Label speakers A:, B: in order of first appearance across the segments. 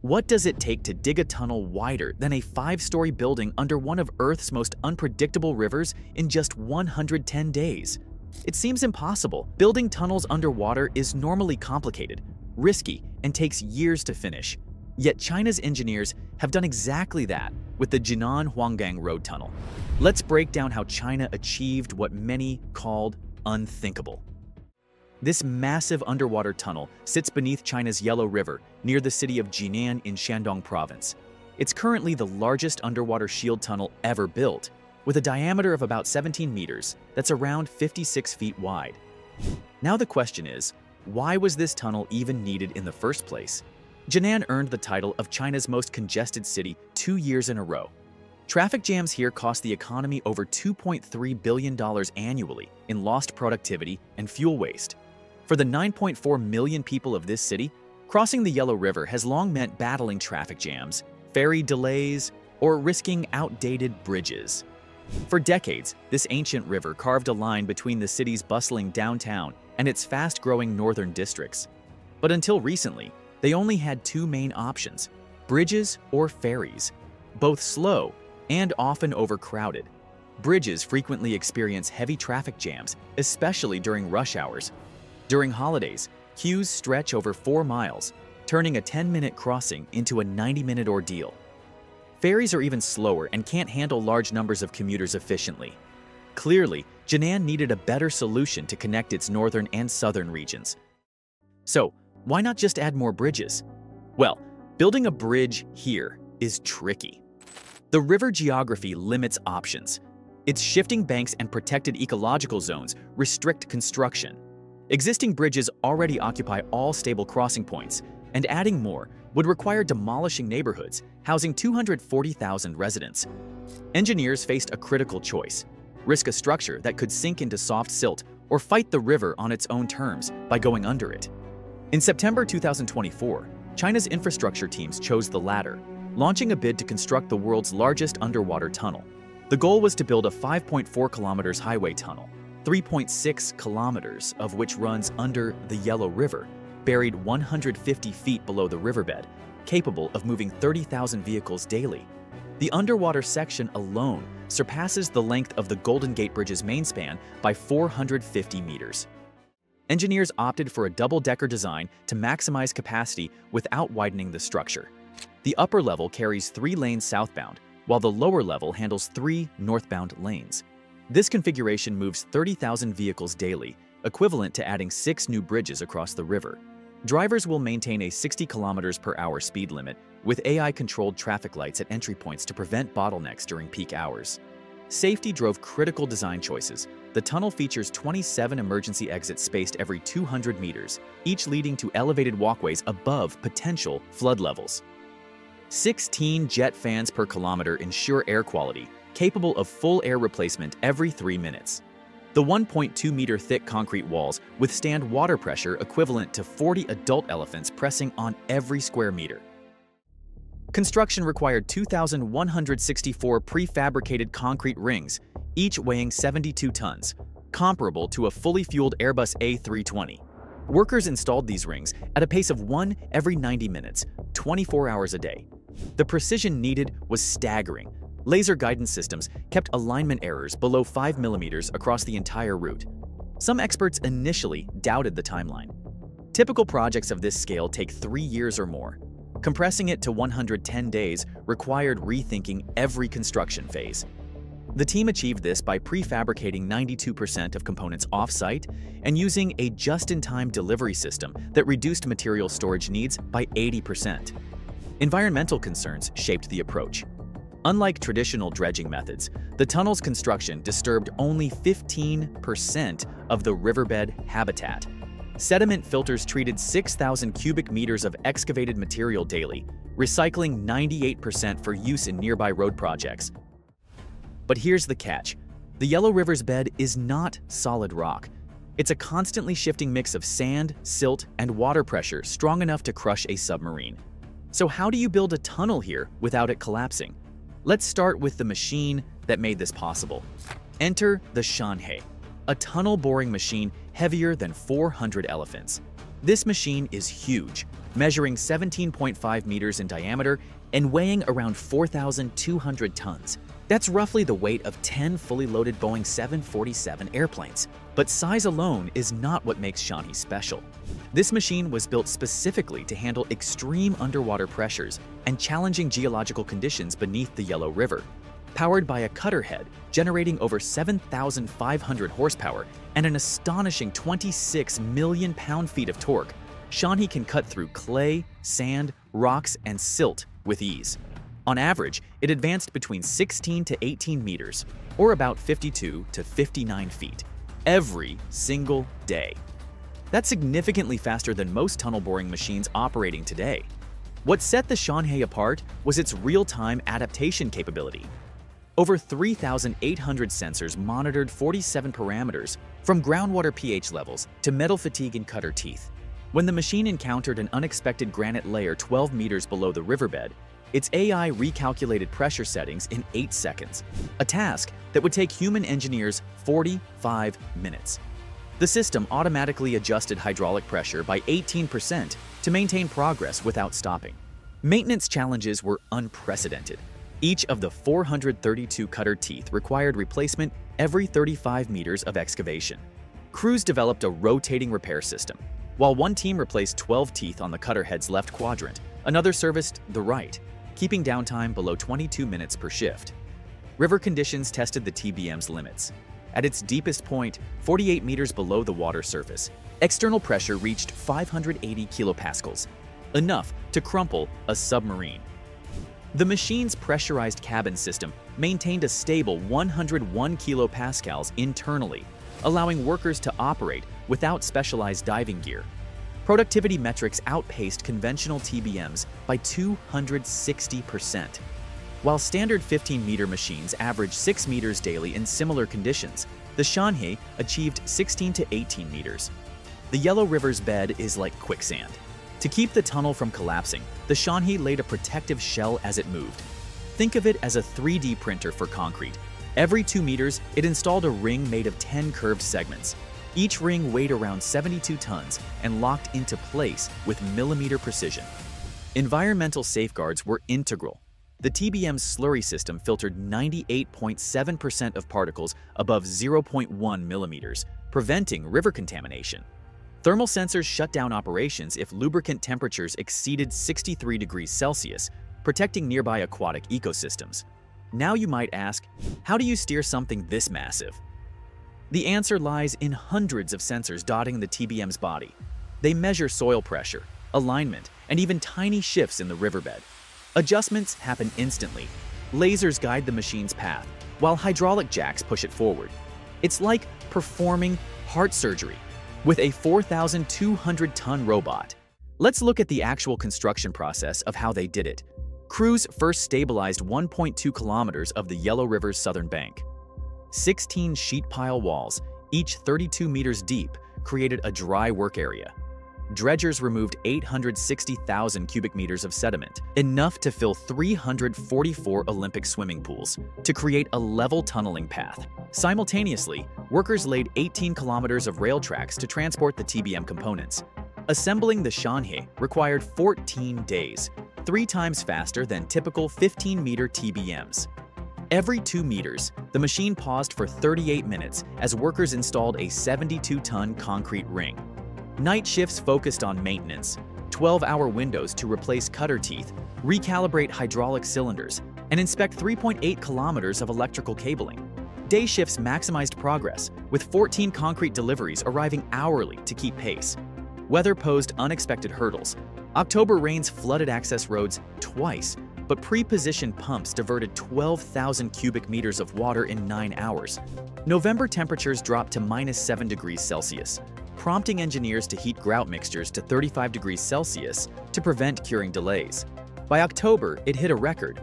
A: What does it take to dig a tunnel wider than a 5-story building under one of Earth's most unpredictable rivers in just 110 days? It seems impossible. Building tunnels underwater is normally complicated, risky, and takes years to finish. Yet China's engineers have done exactly that with the Jinan-Huanggang Road Tunnel. Let's break down how China achieved what many called unthinkable. This massive underwater tunnel sits beneath China's Yellow River near the city of Jinan in Shandong province. It's currently the largest underwater shield tunnel ever built, with a diameter of about 17 meters that's around 56 feet wide. Now the question is, why was this tunnel even needed in the first place? Jinan earned the title of China's most congested city 2 years in a row. Traffic jams here cost the economy over $2.3 billion annually in lost productivity and fuel waste. For the 9.4 million people of this city, crossing the Yellow River has long meant battling traffic jams, ferry delays, or risking outdated bridges. For decades, this ancient river carved a line between the city's bustling downtown and its fast-growing northern districts. But until recently, they only had two main options: bridges or ferries, both slow and often overcrowded. Bridges frequently experience heavy traffic jams, especially during rush hours. During holidays, queues stretch over 4 miles, turning a 10-minute crossing into a 90-minute ordeal. Ferries are even slower and can't handle large numbers of commuters efficiently. Clearly, Jinan needed a better solution to connect its northern and southern regions. So, why not just add more bridges? Well, building a bridge here is tricky. The river geography limits options. Its shifting banks and protected ecological zones restrict construction. Existing bridges already occupy all stable crossing points, and adding more would require demolishing neighborhoods housing 240,000 residents. Engineers faced a critical choice: risk a structure that could sink into soft silt or fight the river on its own terms by going under it. In September 2024, China's infrastructure teams chose the latter, launching a bid to construct the world's largest underwater tunnel. The goal was to build a 5.4 kilometers highway tunnel, 3.6 kilometers of which runs under the Yellow River, buried 150 feet below the riverbed, capable of moving 30,000 vehicles daily. The underwater section alone surpasses the length of the Golden Gate Bridge's main span by 450 meters. Engineers opted for a double-decker design to maximize capacity without widening the structure. The upper level carries 3 lanes southbound, while the lower level handles 3 northbound lanes. This configuration moves 30,000 vehicles daily, equivalent to adding 6 new bridges across the river. Drivers will maintain a 60 km/h speed limit, with AI-controlled traffic lights at entry points to prevent bottlenecks during peak hours. Safety drove critical design choices. The tunnel features 27 emergency exits spaced every 200 meters, each leading to elevated walkways above potential flood levels. 16 jet fans per kilometer ensure air quality, capable of full air replacement every 3 minutes. The 1.2-meter thick concrete walls withstand water pressure equivalent to 40 adult elephants pressing on every square meter. Construction required 2,164 prefabricated concrete rings, each weighing 72 tons, comparable to a fully fueled Airbus A320. Workers installed these rings at a pace of 1 every 90 minutes, 24 hours a day. The precision needed was staggering. Laser guidance systems kept alignment errors below 5 millimeters across the entire route. Some experts initially doubted the timeline. Typical projects of this scale take 3 years or more. Compressing it to 110 days required rethinking every construction phase. The team achieved this by prefabricating 92% of components off-site and using a just-in-time delivery system that reduced material storage needs by 80%. Environmental concerns shaped the approach. Unlike traditional dredging methods, the tunnel's construction disturbed only 15% of the riverbed habitat. Sediment filters treated 6,000 cubic meters of excavated material daily, recycling 98% for use in nearby road projects. But here's the catch. The Yellow River's bed is not solid rock. It's a constantly shifting mix of sand, silt, and water pressure strong enough to crush a submarine. So how do you build a tunnel here without it collapsing? Let's start with the machine that made this possible. Enter the Shanhe, a tunnel boring machine heavier than 400 elephants. This machine is huge, measuring 17.5 meters in diameter and weighing around 4,200 tons. That's roughly the weight of 10 fully loaded Boeing 747 airplanes. But size alone is not what makes Shanhe special. This machine was built specifically to handle extreme underwater pressures and challenging geological conditions beneath the Yellow River. Powered by a cutter head generating over 7,500 horsepower and an astonishing 26 million pound-feet of torque, Shanhe can cut through clay, sand, rocks, and silt with ease. On average, it advanced between 16 to 18 meters, or about 52 to 59 feet, every single day. That's significantly faster than most tunnel boring machines operating today. What set the Shanhe apart was its real-time adaptation capability. Over 3,800 sensors monitored 47 parameters, from groundwater pH levels to metal fatigue and cutter teeth. When the machine encountered an unexpected granite layer 12 meters below the riverbed, its AI recalculated pressure settings in 8 seconds, a task that would take human engineers 45 minutes. The system automatically adjusted hydraulic pressure by 18% to maintain progress without stopping. Maintenance challenges were unprecedented. Each of the 432 cutter teeth required replacement every 35 meters of excavation. Crews developed a rotating repair system. While one team replaced 12 teeth on the cutter head's left quadrant, another serviced the right, keeping downtime below 22 minutes per shift. River conditions tested the TBM's limits. At its deepest point, 48 meters below the water surface, external pressure reached 580 kilopascals, enough to crumple a submarine. The machine's pressurized cabin system maintained a stable 101 kilopascals internally, allowing workers to operate without specialized diving gear. Productivity metrics outpaced conventional TBMs by 260%. While standard 15-meter machines average 6 meters daily in similar conditions, the Shanhe achieved 16 to 18 meters. The Yellow River's bed is like quicksand. To keep the tunnel from collapsing, the Shanhe laid a protective shell as it moved. Think of it as a 3D printer for concrete. Every 2 meters, it installed a ring made of 10 curved segments. Each ring weighed around 72 tons and locked into place with millimeter precision. Environmental safeguards were integral. The TBM's slurry system filtered 98.7% of particles above 0.1 millimeters, preventing river contamination. Thermal sensors shut down operations if lubricant temperatures exceeded 63 degrees Celsius, protecting nearby aquatic ecosystems. Now you might ask, how do you steer something this massive? The answer lies in hundreds of sensors dotting the TBM's body. They measure soil pressure, alignment, and even tiny shifts in the riverbed. Adjustments happen instantly. Lasers guide the machine's path, while hydraulic jacks push it forward. It's like performing heart surgery with a 4,200-ton robot. Let's look at the actual construction process of how they did it. Crews first stabilized 1.2 kilometers of the Yellow River's southern bank. 16 sheet pile walls, each 32 meters deep, created a dry work area. Dredgers removed 860,000 cubic meters of sediment, enough to fill 344 Olympic swimming pools, to create a level tunneling path. Simultaneously, workers laid 18 kilometers of rail tracks to transport the TBM components. Assembling the Shanhe required 14 days, 3 times faster than typical 15-meter TBMs. Every 2 meters, the machine paused for 38 minutes as workers installed a 72-ton concrete ring. Night shifts focused on maintenance, 12-hour windows to replace cutter teeth, recalibrate hydraulic cylinders, and inspect 3.8 kilometers of electrical cabling. Day shifts maximized progress, with 14 concrete deliveries arriving hourly to keep pace. Weather posed unexpected hurdles. October rains flooded access roads twice, but pre-positioned pumps diverted 12,000 cubic meters of water in 9 hours. November temperatures dropped to -7 degrees Celsius, prompting engineers to heat grout mixtures to 35 degrees Celsius to prevent curing delays. By October, it hit a record,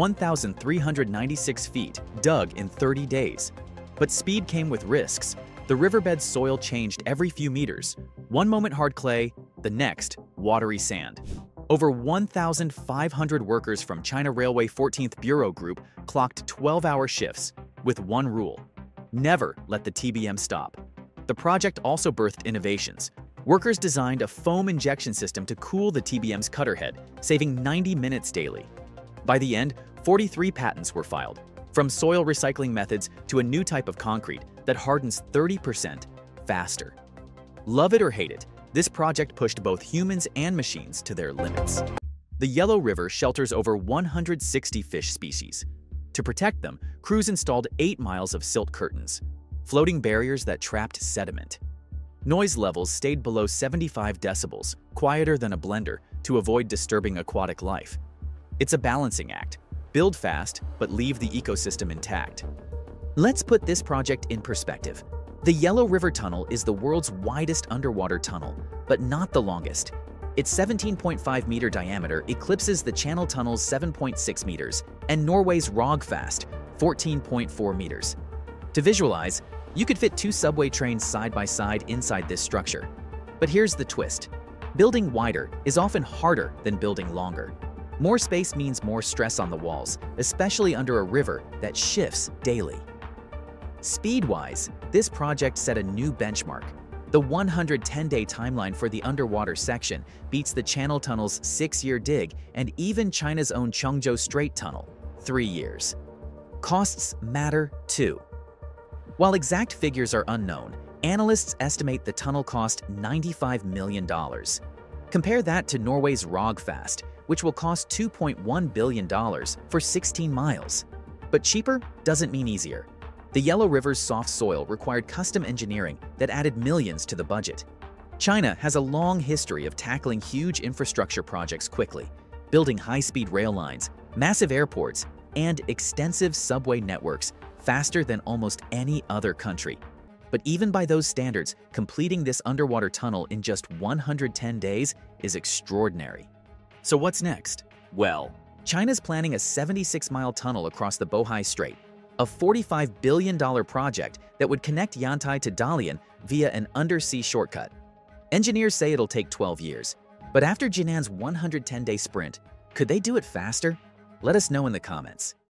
A: 1,396 feet, dug in 30 days. But speed came with risks. The riverbed's soil changed every few meters. One moment hard clay, the next watery sand. Over 1,500 workers from China Railway 14th Bureau Group clocked 12-hour shifts, with one rule: never let the TBM stop. The project also birthed innovations. Workers designed a foam injection system to cool the TBM's cutter head, saving 90 minutes daily. By the end, 43 patents were filed, from soil recycling methods to a new type of concrete that hardens 30% faster. Love it or hate it, this project pushed both humans and machines to their limits. The Yellow River shelters over 160 fish species. To protect them, crews installed 8 miles of silt curtains, floating barriers that trapped sediment. Noise levels stayed below 75 decibels, quieter than a blender, to avoid disturbing aquatic life. It's a balancing act. Build fast, but leave the ecosystem intact. Let's put this project in perspective. The Yellow River Tunnel is the world's widest underwater tunnel, but not the longest. Its 17.5-meter diameter eclipses the Channel Tunnel's 7.6 meters and Norway's Rogfast, 14.4 meters. To visualize, you could fit 2 subway trains side by side inside this structure. But here's the twist. Building wider is often harder than building longer. More space means more stress on the walls, especially under a river that shifts daily. Speed-wise, this project set a new benchmark. The 110-day timeline for the underwater section beats the Channel Tunnel's 6-year dig and even China's own Chongzhou Strait Tunnel, 3 years. Costs matter too. While exact figures are unknown, analysts estimate the tunnel cost $95 million. Compare that to Norway's Rogfast, which will cost $2.1 billion for 16 miles. But cheaper doesn't mean easier. The Yellow River's soft soil required custom engineering that added millions to the budget. China has a long history of tackling huge infrastructure projects quickly, building high-speed rail lines, massive airports, and extensive subway networks faster than almost any other country. But even by those standards, completing this underwater tunnel in just 110 days is extraordinary. So what's next? Well, China's planning a 76-mile tunnel across the Bohai Strait, a $45 billion project that would connect Yantai to Dalian via an undersea shortcut. Engineers say it'll take 12 years. But after Jinan's 110-day sprint, could they do it faster? Let us know in the comments.